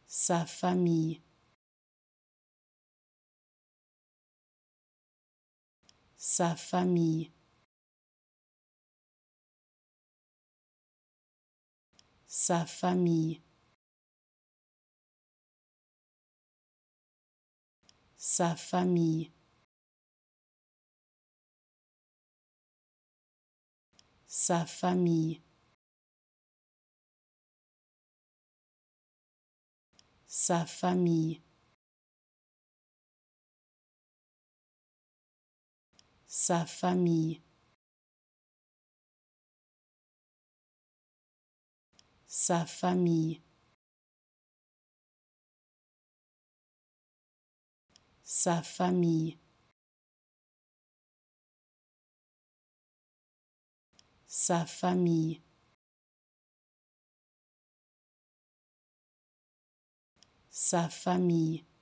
sa famille, sa famille, sa famille, sa famille, sa famille, sa famille, sa famille, sa famille, sa famille, sa famille, sa famille,